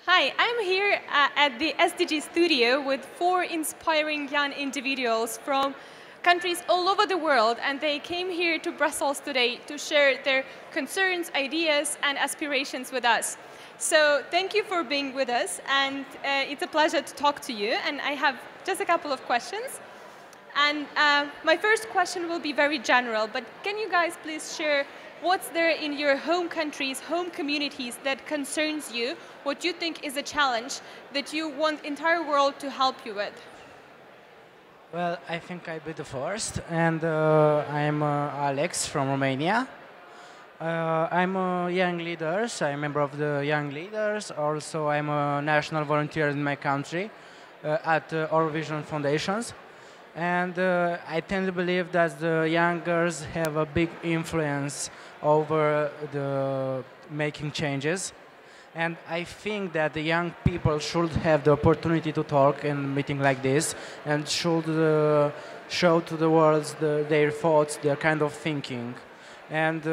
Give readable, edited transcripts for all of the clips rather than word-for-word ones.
Hi, I'm here at the SDG studio with four inspiring young individuals from countries all over the world, and they came here to Brussels today to share their concerns, ideas, and aspirations with us. So thank you for being with us, and it's a pleasure to talk to you. And I have just a couple of questions. And my first question will be very general, but can you guys please share what's there in your home countries, home communities that concerns you, what you think is a challenge that you want the entire world to help you with? Well, I think I'll be the first, and I'm Alex from Romania. I'm a young leaders. I'm a member of the young leaders. Also, I'm a national volunteer in my country at Our Vision Foundations. And I tend to believe that the youngers have a big influence over the making changes. And I think that the young people should have the opportunity to talk in a meeting like this and should show to the world their thoughts, their kind of thinking. And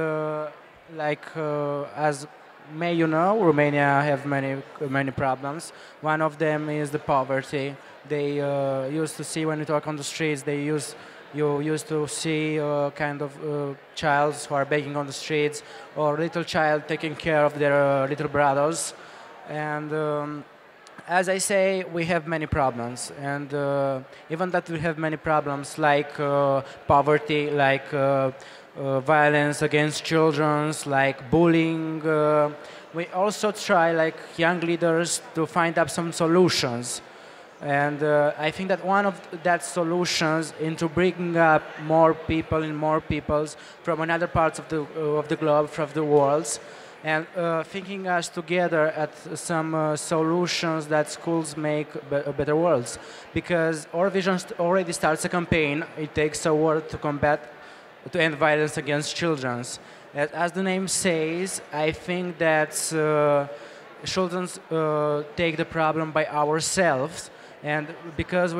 as may you know, Romania have many problems. One of them is the poverty. They used to see when you talk on the streets, you used to see kind of child who are begging on the streets, or little child taking care of their little brothers. And as I say, we have many problems. And even that we have many problems like poverty, like violence against children, like bullying. We also try, like young leaders, to find up some solutions. And I think that one of that solutions into bringing up more people and more peoples from another parts of the globe, from the world, and thinking us together at some solutions that schools make better worlds. Because our vision already starts a campaign. It takes a word to end violence against children. As the name says, I think that children take the problem by ourselves. And because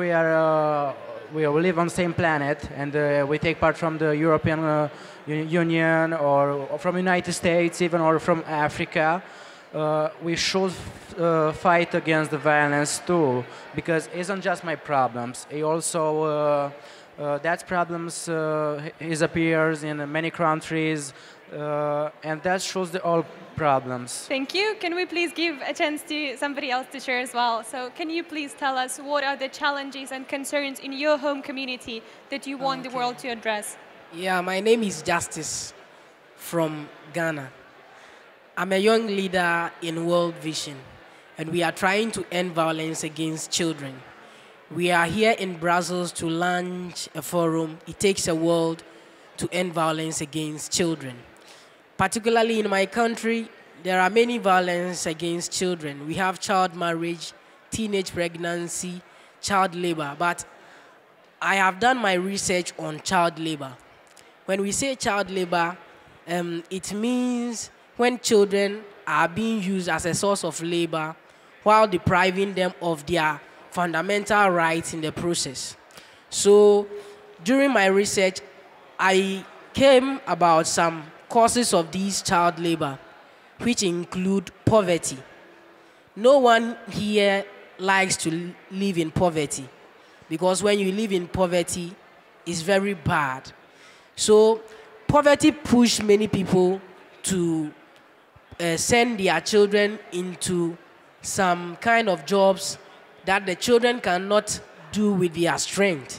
we live on the same planet, and we take part from the European Union, or from United States even, or from Africa, we should fight against the violence too, because it isn't just my problems. It also that problems appears in many countries, and that shows the all problems. Thank you. Can we please give a chance to somebody else to share as well? So can you please tell us what are the challenges and concerns in your home community that you want the world to address? Yeah, my name is Justice from Ghana. I'm a young leader in World Vision, and we are trying to end violence against children. We are here in Brussels to launch a forum. It takes a world to end violence against children. Particularly in my country, there are many violence against children. We have child marriage, teenage pregnancy, child labor. But I have done my research on child labor. When we say child labor, it means when children are being used as a source of labor while depriving them of their fundamental rights in the process. So during my research, I came about some causes of these child labor, which include poverty. No one here likes to live in poverty, because when you live in poverty, it's very bad. So poverty pushed many people to send their children into some kind of jobs that the children cannot do with their strength.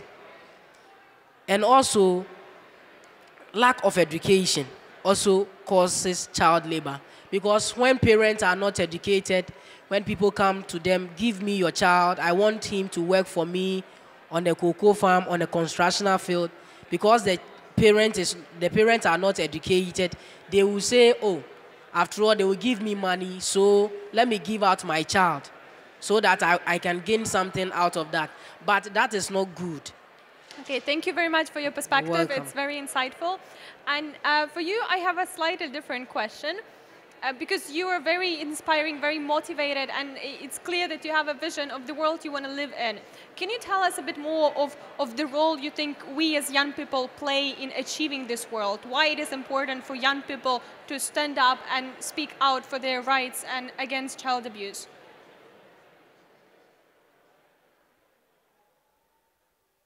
And also, lack of education also causes child labor. Because when parents are not educated, when people come to them, give me your child, I want him to work for me on the cocoa farm, on the constructional field, because the parents are not educated, they will say, oh, after all, they will give me money, so let me give out my child so that I can gain something out of that. But that is not good. Okay, thank you very much for your perspective. Welcome. It's very insightful. And for you, I have a slightly different question. Because you are very inspiring, very motivated, and it's clear that you have a vision of the world you want to live in. Can you tell us a bit more of the role you think we as young people play in achieving this world? Why it is important for young people to stand up and speak out for their rights and against child abuse?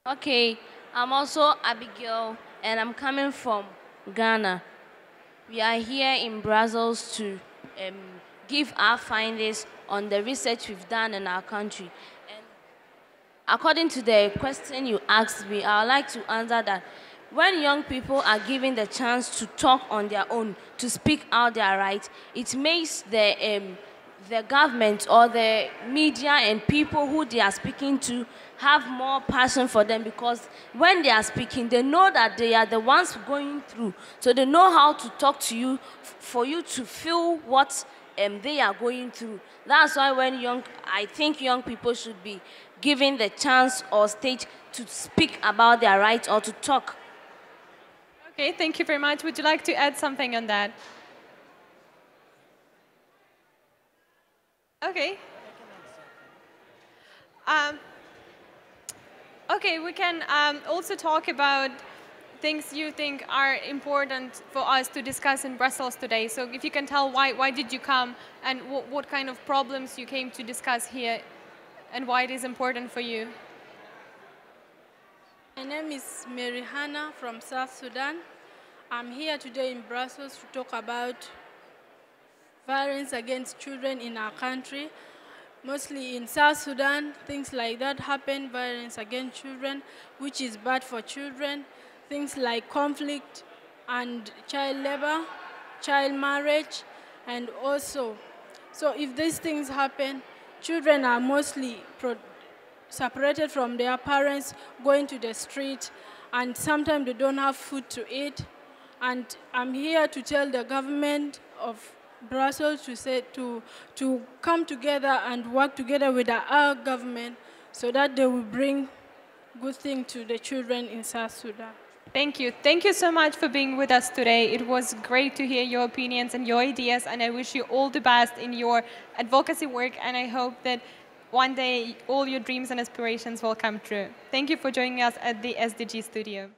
Okay, I'm also Abigail, and I'm coming from Ghana. We are here in Brussels to um, give our findings on the research we've done in our country. And according to the question you asked me, I would like to answer that when young people are given the chance to talk on their own, to speak out their rights, it makes the government or the media and people who they are speaking to have more passion for them, because when they are speaking, they know that they are the ones going through. So they know how to talk to you for you to feel what they are going through. That's why I think young people should be given the chance or stage to speak about their rights or to talk. Okay, thank you very much. Would you like to add something on that? Okay. Okay, we can also talk about things you think are important for us to discuss in Brussels today. So if you can tell why did you come and what kind of problems you came to discuss here and why it is important for you. My name is Mary Hannah from South Sudan. I'm here today in Brussels to talk about violence against children in our country. Mostly in South Sudan, things like that happen, violence against children, which is bad for children. Things like conflict and child labor, child marriage, and also, so if these things happen, children are mostly separated from their parents, going to the street, and sometimes they don't have food to eat. And I'm here to tell the government of Brussels to come together and work together with our government so that they will bring good things to the children in South Sudan. Thank you. Thank you so much for being with us today. It was great to hear your opinions and your ideas, and I wish you all the best in your advocacy work, and I hope that one day all your dreams and aspirations will come true. Thank you for joining us at the SDG studio.